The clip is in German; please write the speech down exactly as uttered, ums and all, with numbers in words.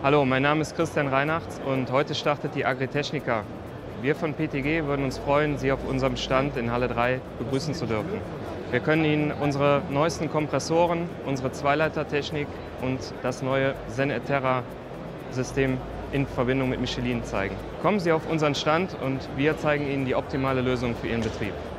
Hallo, mein Name ist Christian Reinachts und heute startet die Agritechnica. Wir von P T G würden uns freuen, Sie auf unserem Stand in Halle drei begrüßen zu dürfen. Wir können Ihnen unsere neuesten Kompressoren, unsere Zweileitertechnik und das neue Zen-Eterra-System in Verbindung mit Michelin zeigen. Kommen Sie auf unseren Stand und wir zeigen Ihnen die optimale Lösung für Ihren Betrieb.